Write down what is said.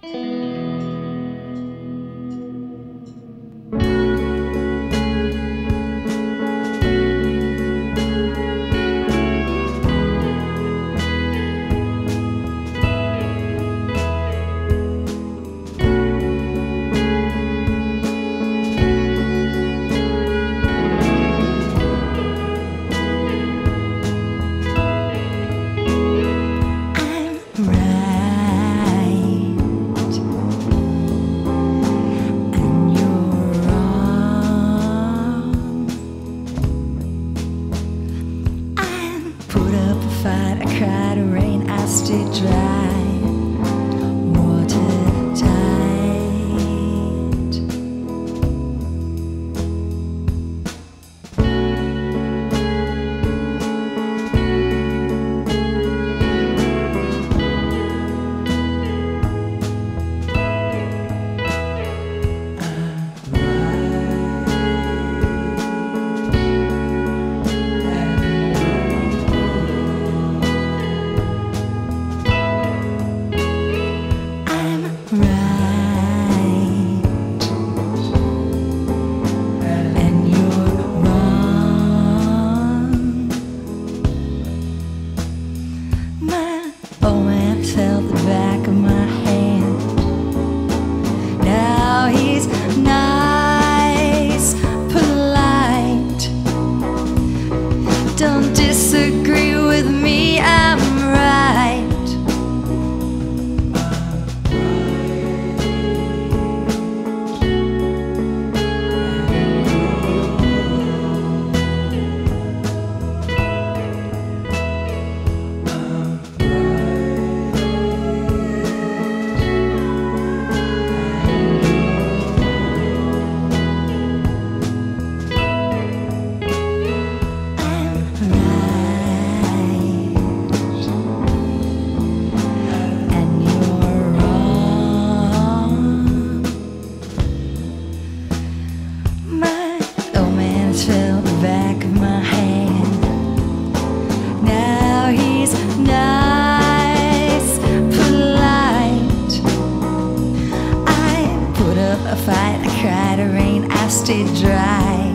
Fight, I cried, rain, I stayed dry, watertight. Held the back of my hand. Now he's nice, polite. Don't disagree with me, I'm right. Felt the back of my hand. Now he's nice, polite. I put up a fight, I cried, rain, I stayed dry.